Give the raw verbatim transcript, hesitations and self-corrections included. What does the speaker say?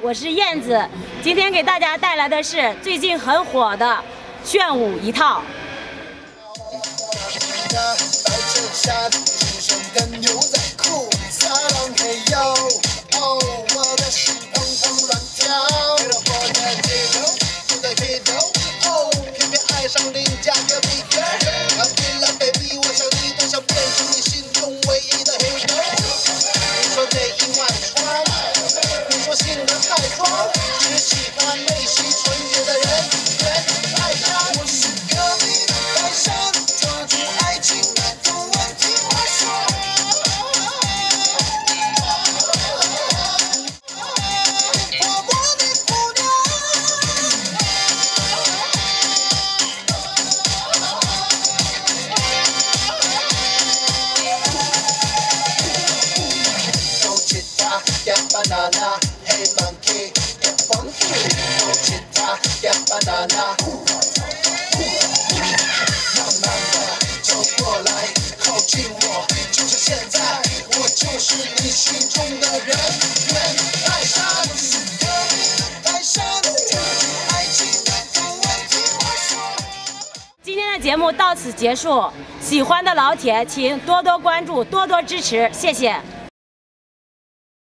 我是燕子，今天给大家带来的是最近很火的炫舞一套。 Banana, hey monkey, get funky. No chita, get banana. 慢慢的走过来，靠近我，就是现在，我就是你心中的人。人泰山，泰山，爱情的问题我说。 今天的节目到此结束，喜欢的老铁请多多关注，多多支持，谢谢。